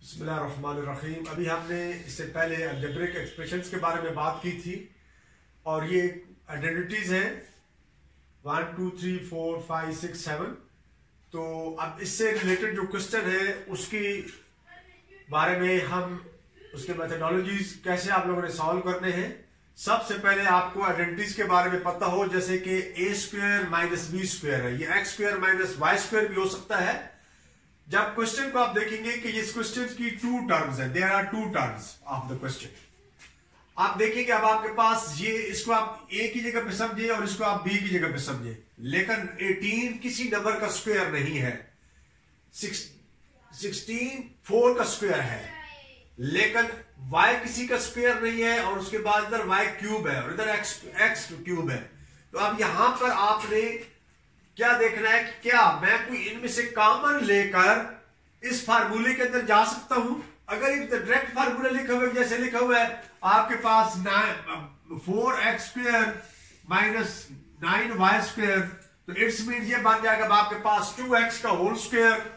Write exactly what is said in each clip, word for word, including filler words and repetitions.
बिस्मिल्लाहिर्रहमानिर्रहीम। अभी हमने इससे पहले अलजेब्रिक एक्सप्रेशंस के बारे में बात की थी और ये आइडेंटिटीज हैं one two three four five six seven. तो अब इससे रिलेटेड जो क्वेश्चन है उसकी बारे में हम उसके मेथडोलॉजीज कैसे आप लोगों ने सॉल्व करने हैं। सबसे पहले आपको आइडेंटिटीज के बारे में पता हो, जैसे कि a square minus b square है, ये x square minus y square भी हो सकता है। जब क्वेश्चन को आप देखेंगे कि इस क्वेश्चन की टू टर्म्स है, there are two terms of the question. आप देखेंगे अब आपके पास ये, इसको आप ए की जगह पे समझे और इसको आप बी की जगह पे समझे, लेकिन अठारह किसी नंबर का स्क्वायर नहीं है। सिक्सटीन फोर का स्क्वायर है, लेकिन y किसी का स्क्वायर नहीं है और उसके बाद इधर y क्यूब है और इधर x x क्यूब है। तो अब यहां पर आपने क्या देखना है कि क्या मैं कोई इनमें से कॉमन लेकर इस फार्मूले के अंदर जा सकता हूं। अगर एक डायरेक्ट फार्मूला लिखा हुआ है, जैसे लिखा हुआ है आपके पास four x square minus nine y square, तो इट्स मीन ये बन जाएगा आपके पास टू एक्स का whole square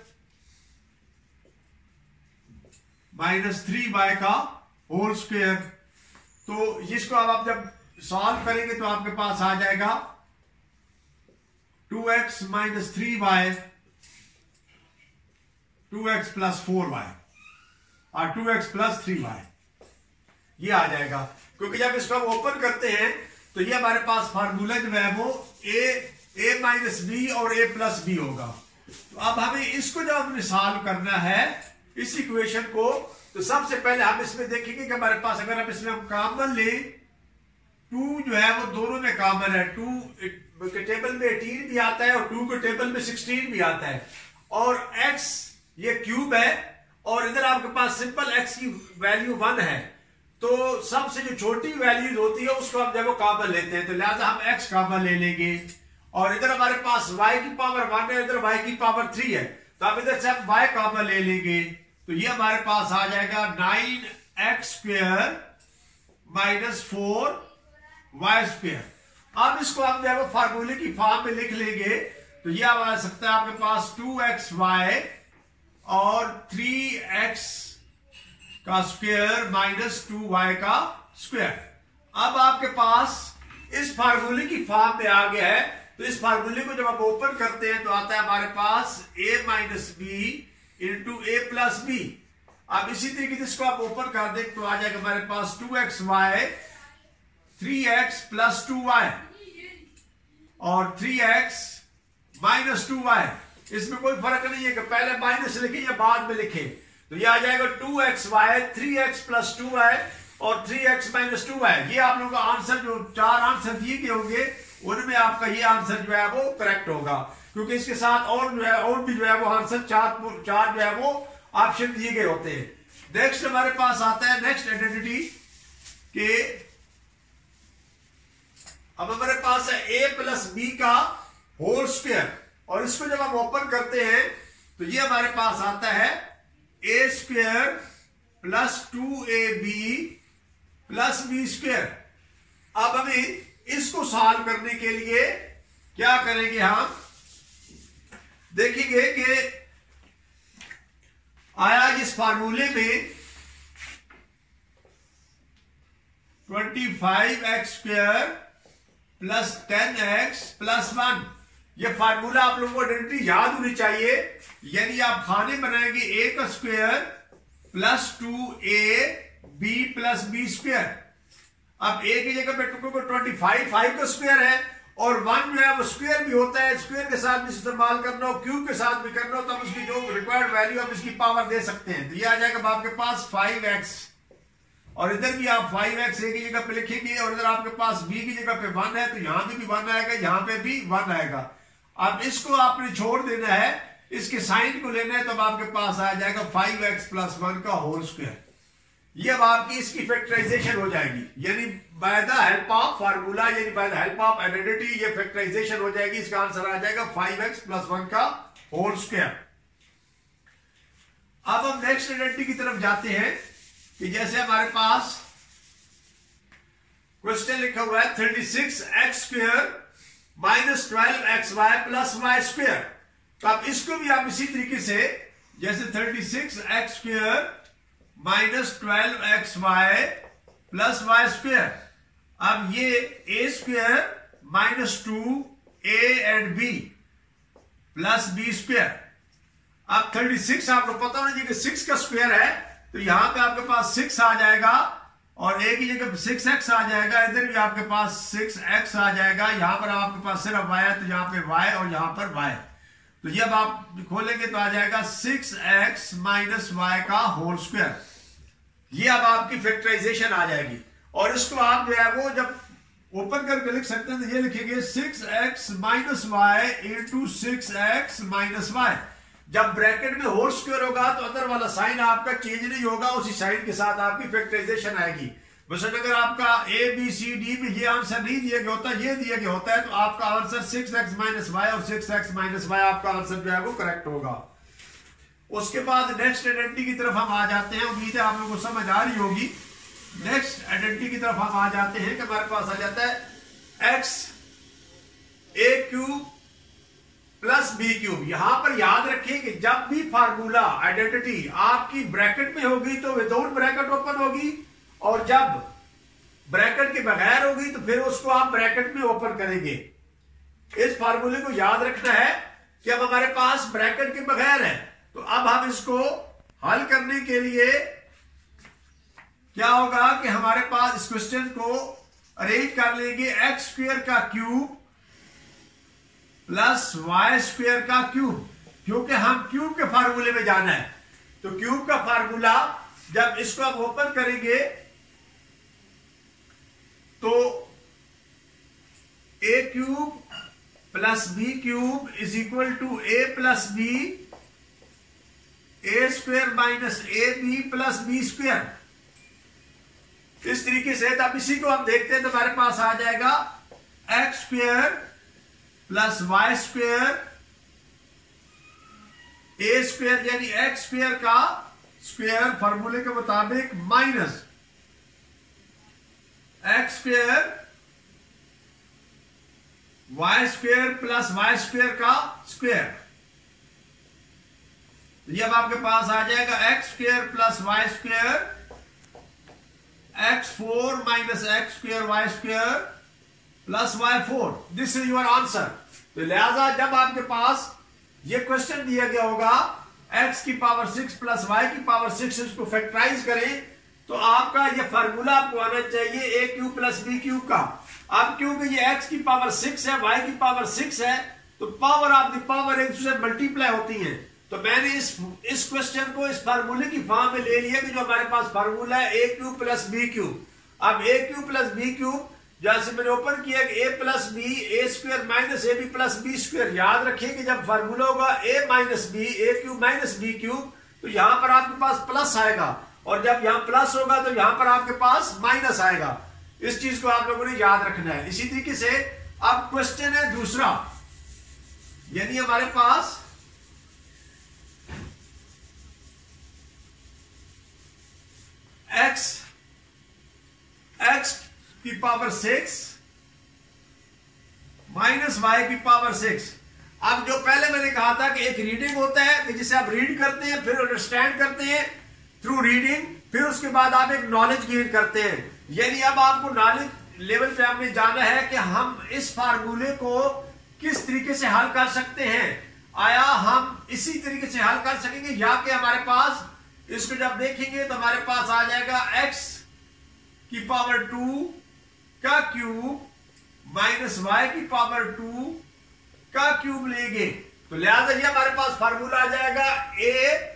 minus three y का होल स्क्वायर। तो इसको अब आप जब सॉल्व करेंगे तो आपके पास आ जाएगा two x minus three y, two x plus four y और two x plus three y, ये आ जाएगा। क्योंकि जब इसको हम ओपन करते हैं तो ये हमारे पास फार्मूला जो है वो ए ए माइनस बी और ए प्लस बी होगा। तो अब हमें इसको जब हमने सॉल्व करना है इस इक्वेशन को, तो सबसे पहले हम इसमें देखेंगे कि हमारे पास अगर हम इसमें हम कॉमन ले, टू जो है वो दोनों में कॉमन है, टू के टेबल में अठारह भी आता है और टू के टेबल में सोलह भी आता है, और x ये क्यूब है और इधर आपके पास सिंपल x की वैल्यू वन है। तो सबसे जो छोटी वैल्यू होती है उसको हम जब कॉमन लेते हैं, तो लिहाजा हम x कॉमन ले लेंगे और इधर हमारे पास y की पावर वन है, इधर y की पावर थ्री है, तो अब इधर से हम y कॉमन ले लेंगे। तो ये हमारे पास आ जाएगा nine x square minus four y square. अब इसको हम जब फार्मूले की फॉर्म में लिख लेंगे तो ये आ सकता है आपके पास टू एक्स वाई और थ्री एक्स का स्क्वायर माइनस टू वाई का स्क्वायर। अब आपके पास इस फार्मूले की फॉर्म में आ गया है, तो इस फार्मूले को जब आप ओपन करते हैं तो आता है हमारे पास a minus b into a plus b. अब इसी तरीके से इसको आप ओपन कर दें तो आ जाएगा हमारे पास two x y, three x plus two y और three x minus two y. इसमें कोई फर्क नहीं है कि पहले माइनस लिखे या बाद में लिखे, तो ये आ जाएगा two x y, three x plus two y और three x minus two y. ये आप लोगों का आंसर, जो चार आंसर दिए गए होंगे उनमें आपका ये आंसर जो है वो करेक्ट होगा, क्योंकि इसके साथ और जो है और भी जो है वो आंसर चार चार जो है वो ऑप्शन दिए गए होते हैं। नेक्स्ट हमारे पास आता है नेक्स्ट आइडेंटिटी के, अब हमारे पास है ए प्लस बी का होल स्क्वायर, और इसको जब हम ओपन करते हैं तो ये हमारे पास आता है a square plus two a b plus b square. अब हमें इसको सॉल्व करने के लिए क्या करेंगे, हम देखेंगे कि आया इस फार्मूले में twenty five x square plus ten x plus one. ये फार्मूला आप लोगों को आइडेंटिटी याद होनी चाहिए, यानी आप खाने बनाएंगे ए का square plus two a b plus b square. अब ए की जगह पे टू को ट्वेंटी फाइव फाइव का स्क्वायर है और वन जो है वो स्क्वायर भी होता है, स्क्वायर के साथ भी इस्तेमाल करना हो, क्यूब के साथ भी करना हो, तो हम उसकी जो रिक्वायर्ड वैल्यू आप इसकी पावर दे सकते हैं। तो ये आ जाएगा आपके पास फाइव एक्स और इधर भी आप फाइव एक्स ए की जगह पे लिखेंगे और इधर आपके पास बी की जगह पे वन है, तो यहां पे भी वन आएगा, यहां पे भी वन आएगा। अब इसको आपने छोड़ देना है, इसके साइन को लेना है, तो अब आपके पास आ जाएगा फाइव एक्स प्लस वन का होल स्क्वायर। ये अब आपकी इसकी फैक्टराइजेशन हो जाएगी, यानी by the help of formula, यानी by the help of identity ये फैक्टराइजेशन हो जाएगी। इसका आंसर आ जाएगा फाइव एक्स प्लस वन का होल स्क्वायर। अब हम नेक्स्ट आइडेंटिटी की तरफ जाते हैं कि जैसे हमारे पास क्वेश्चन लिखा हुआ है thirty six x square minus twelve x y plus y square. तो अब इसको भी आप इसी तरीके से जैसे thirty six x square minus twelve x y plus y square. अब ये a square minus two a and b plus b square. अब थर्टी सिक्स आपको पता होना चाहिए कि सिक्स का स्क्वायर है, तो यहां पे आपके पास सिक्स आ जाएगा और ए की जगह सिक्स एक्स आ जाएगा, इधर भी आपके पास सिक्स एक्स आ जाएगा। यहां पर आपके पास सिर्फ वाई है तो यहां पे वाई और यहां पर वाई, तो जब आप खोलेंगे तो आ जाएगा सिक्स एक्स माइनस वाई का होल स्क्वायर। ये अब आपकी फैक्टराइजेशन आ जाएगी और इसको आप जो है वो जब ओपन करके लिख सकते हैं तो ये लिखेंगे six x minus y into six x minus y. जब ब्रैकेट में होल स्क्वायर होगा तो अंदर वाला साइन आपका चेंज नहीं होगा, उसी साइन के साथ आपकी फैक्टराइजेशन आएगी। वैसे अगर आपका ए बी सी डी में ये आंसर नहीं दिया गया होता, ये दिया गया होता है, तो आपका answer six x minus y और सिक्स एक्स माइनस वाई आपका आंसर जो है वो करेक्ट होगा। उसके बाद नेक्स्ट आइडेंटिटी की तरफ हम आ जाते हैं। उम्मीद है आप लोगों को समझ आ रही होगी। नेक्स्ट आइडेंटिटी की तरफ हम आ जाते हैं कि हमारे पास आ जाता है x a cube plus b cube. यहां पर याद रखें कि जब भी फार्मूला आइडेंटिटी आपकी ब्रैकेट में होगी तो विदाउट ब्रैकेट ओपन होगी, और जब ब्रैकेट के बगैर होगी तो फिर उसको आप ब्रैकेट में ओपन करेंगे। इस फार्मूले को याद रखना है कि अब हमारे पास ब्रैकेट के बगैर है, तो अब हम इसको हल करने के लिए क्या होगा कि हमारे पास इस क्वेश्चन को अरेंज कर लेंगे एक्स स्क्वायर का क्यूब प्लस वाई स्क्वायर का क्यूब, क्योंकि हम क्यूब के फार्मूले में जाना है। तो क्यूब का फार्मूला जब इसको आप ओपन करेंगे तो a cube plus b cube is equal to a plus b a square minus a b plus b square. इस तरीके से अब इसी को हम देखते हैं तो हमारे पास आ जाएगा x square plus y square a square यानी एक्स स्क्वायर का स्क्वायर फॉर्मूले के मुताबिक minus x square y square plus y square का स्क्वायर। ये अब आपके पास आ जाएगा x square plus y square x four minus x square y square plus y four. This is your answer. तो लिहाजा जब आपके पास ये क्वेश्चन दिया गया होगा x की पावर सिक्स प्लस वाई की पावर सिक्स, इसको फैक्टराइज करें तो आपका ये फार्मूला आपको आना चाहिए a cube plus b cube का। अब क्योंकि ये x की पावर सिक्स है, y की पावर सिक्स है, तो पावर ऑफ द पावर एक दूसरे मल्टीप्लाई होती है। तो मैंने इस इस क्वेश्चन को इस फार्मूले की फॉर्म में ले लिया कि जो हमारे पास फार्मूला है a cube plus b cube. अब a cube plus b cube जैसे मैंने ओपन किया कि a plus b a square minus a b plus b square. याद रखिए कि जब फार्मूला होगा a minus b a cube minus b cube तो यहां पर आपके पास प्लस आएगा, और जब यहां प्लस होगा तो यहां पर आपके पास माइनस आएगा। इस चीज को आप लोगों ने याद रखना है। इसी तरीके से अब क्वेश्चन है दूसरा, यानी हमारे पास x x की पावर सिक्स माइनस वाई की पावर सिक्स। अब जो पहले मैंने कहा था कि एक रीडिंग होता है कि जिसे आप रीड करते हैं, फिर अंडरस्टैंड करते हैं थ्रू रीडिंग, फिर उसके बाद आप एक नॉलेज गेन करते हैं। यानी अब आपको नॉलेज लेवल पे आपने जाना है कि हम इस फार्मूले को किस तरीके से हल कर सकते हैं। आया हम इसी तरीके से हल कर सकेंगे या कि हमारे पास इसको जब देखेंगे तो हमारे पास आ जाएगा x की पावर टू का क्यूब माइनस वाई की पावर टू का क्यूब लेंगे, तो लिहाजा ये हमारे पास फार्मूला आ जाएगा a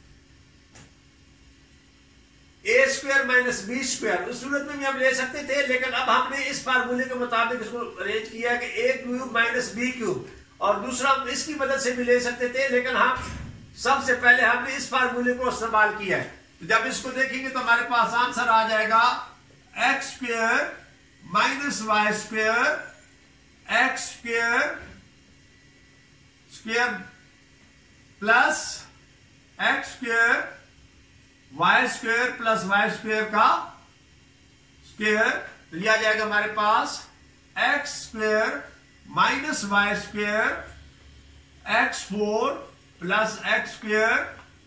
a square minus b square. उस सूरत में भी हम ले सकते थे, लेकिन अब हमने इस फार्मूले के मुताबिक इसको अरेंज किया कि a cube minus b cube, और दूसरा हम इसकी मदद से भी ले सकते थे, लेकिन हम सबसे पहले हमने इस फार्मूले को इस्तेमाल किया है। तो जब इसको देखेंगे तो हमारे पास आंसर आ जाएगा x square minus y square x square square plus x square y square plus y square का स्क्वायर लिया जाएगा हमारे पास x square minus y square x four plus x square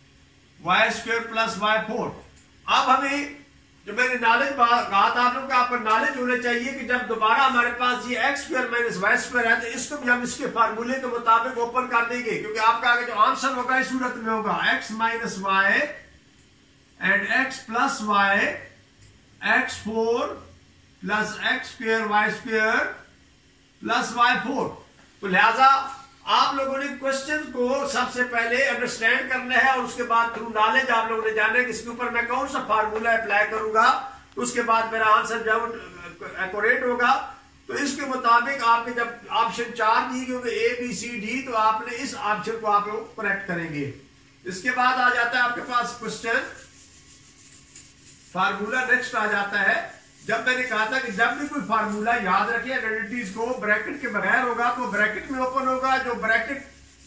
y square plus y four. अब हमें जो मैंने knowledge कहा था आप लोग, आपको नॉलेज होना चाहिए कि जब दोबारा हमारे पास ये x square minus y square है तो इसको भी हम इसके फार्मूले के मुताबिक ओपन कर देंगे, क्योंकि आपका आगे जो आंसर होगा इस सूरत में होगा x minus y and x plus y x four plus x square y square plus y four. तो लिहाजा आप लोगों ने क्वेश्चन को सबसे पहले अंडरस्टैंड करना है और उसके बाद थ्रू नॉलेज आप लोगों ने जानना है कि इसके ऊपर मैं कौन सा फार्मूला अप्लाई करूंगा, तो उसके बाद मेरा आंसर जब एक्यूरेट होगा तो इसके मुताबिक आपके जब ऑप्शन चार दी होंगे ए बी सी डी, तो आपने इस ऑप्शन को आप लोग करेक्ट करेंगे। इसके बाद आ जाता है आपके पास क्वेश्चन फार्मूला नेक्स्ट आ जाता है। जब मैंने कहा था कि जब भी कोई फार्मूला याद रखिए आइडेंटिटीज को ब्रैकेट के बगैर होगा तो ब्रैकेट में ओपन होगा, जो ब्रैकेट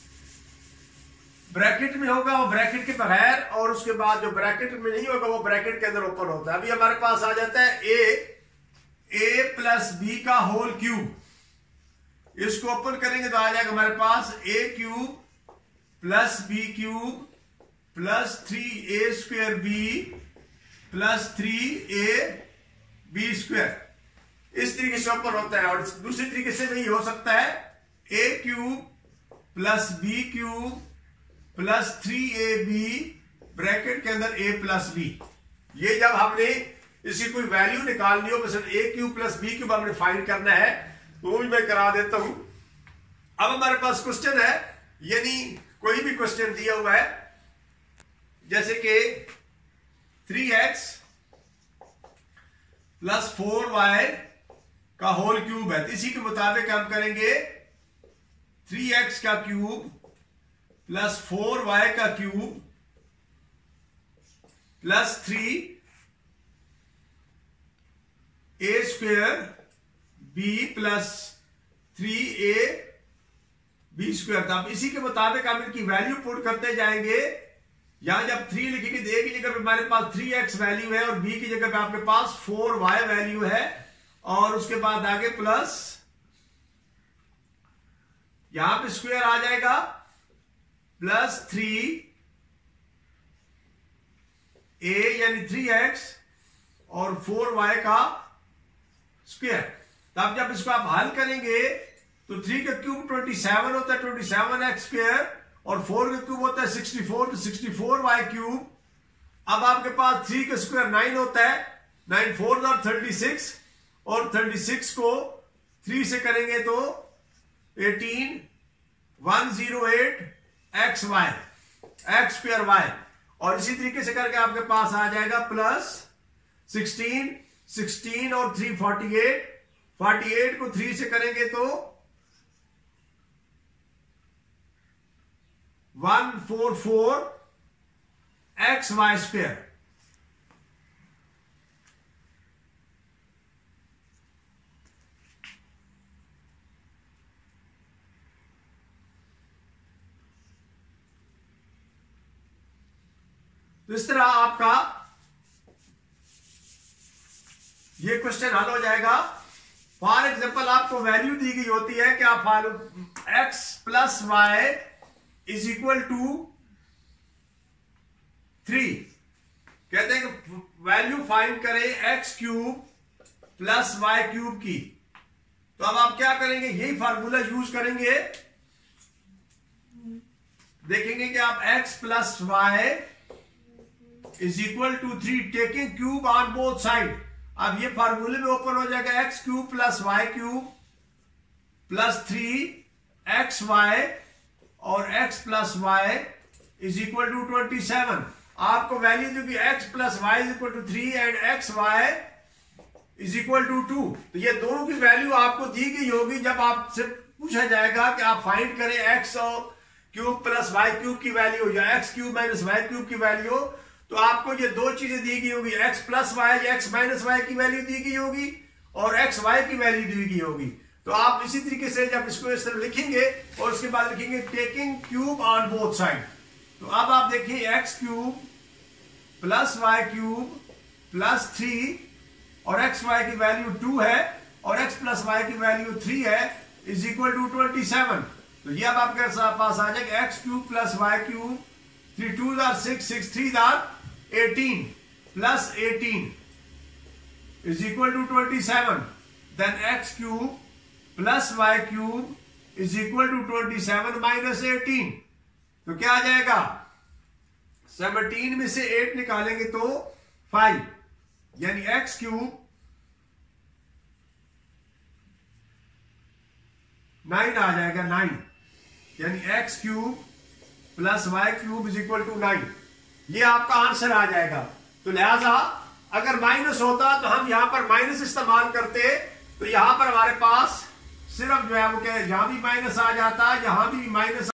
ब्रैकेट में होगा वो ब्रैकेट के बगैर, और उसके बाद जो ब्रैकेट में नहीं होगा वो ब्रैकेट के अंदर ओपन होता है। अभी हमारे पास आ जाता है ए ए प्लस बी का होल क्यूब, इसको ओपन करेंगे तो आ जाएगा हमारे पास a cube plus b cube plus three a square b plus three a b square. इस तरीके से ओपन होता है। और दूसरी तरीके से भी हो सकता है a cube plus b cube plus three a b bracket के अंदर ए प्लस बी। ये जब हमने इसकी कोई वैल्यू निकालनी हो, मतलब a cube plus b cube हमने फाइंड करना है, तो वो भी मैं करा देता हूं। अब हमारे पास क्वेश्चन है, यानी कोई भी क्वेश्चन दिया हुआ है जैसे कि three x plus four y का होल क्यूब है, तो इसी के मुताबिक हम करेंगे थ्री एक्स का क्यूब प्लस फोर वाई का cube plus three a square b plus three a b square था। अब इसी के मुताबिक हम इनकी वैल्यू पुट करते जाएंगे। यहां जब थ्री लिखेंगे तो ए की जगह पे हमारे पास थ्री एक्स वैल्यू है और बी की जगह पे आपके पास फोर वाई वैल्यू है, और उसके बाद आगे प्लस यहां पे स्क्वायर आ जाएगा प्लस थ्री ए यानी थ्री एक्स और फोर वाई का स्क्वायर। तब जब इसको आप हल करेंगे तो थ्री का क्यूब ट्वेंटी सेवन होता है, ट्वेंटी सेवन एक्स स्क्वायर, और फोर का क्यूब होता है सिक्सटी फोर, तो सिक्सटी फोर वाई क्यूब। अब आपके पास थ्री का स्क्वायर नाइन होता है, नाइन फोर और थर्टी सिक्स, और थर्टी सिक्स को थ्री से करेंगे तो eighteen one zero eight x y x square y, और इसी तरीके से करके आपके पास आ जाएगा प्लस सिक्सटीन सिक्सटीन और three forty eight, forty eight को थ्री से करेंगे तो one four four x y square. तो इस तरह आपका ये क्वेश्चन हल हो जाएगा। फॉर एग्जांपल आपको वैल्यू दी गई होती है कि आप x plus y is equal to three, कहते हैं कि वैल्यू फाइंड करें x cube plus y cube की। तो अब आप क्या करेंगे, यही फार्मूला यूज करेंगे, देखेंगे कि आप x plus y is equal to three taking cube on both side. अब ये फार्मूले में ओपन हो जाएगा x cube plus y cube plus three x y और x plus y is equal to twenty seven. आपको वैल्यू दूंगी x plus y is equal to three and x y is equal to two. तो ये दोनों की value आपको दी गई होगी। जब आपसे पूछा जाएगा कि आप फाइंड करें x और क्यूब प्लस वाई क्यूब की वैल्यू या x cube minus y cube की वैल्यू, तो आपको ये दो चीजें दी गई होगी, x प्लस वाई या x माइनस वाई की वैल्यू दी गई होगी और एक्स वाई की वैल्यू दी गई होगी। तो आप इसी तरीके से जब इसको इस तरह लिखेंगे और उसके बाद लिखेंगे taking cube on both side. तो अब आप देखिए x cube plus y cube plus three और एक्स वाई की वैल्यू टू है और एक्स प्लस वाई की वैल्यू थ्री है is equal to twenty seven. तो ये अब आपके पास आ जाएगा x cube plus y cube three two are six, six three are eighteen, plus eighteen is equal to twenty seven. Then x cube plus y cube is equal to twenty seven minus eighteen. तो क्या आ जाएगा, seventeen में से eight निकालेंगे तो five, यानी x cube nine आ जाएगा, nine, यानी x cube plus y cube is equal to nine. ये आपका आंसर आ जाएगा। तो लिहाजा अगर माइनस होता तो हम यहां पर माइनस इस्तेमाल करते, तो यहां पर हमारे पास सिर्फ जो है वो क्या, यहां भी माइनस आ जाता, यहां भी माइनस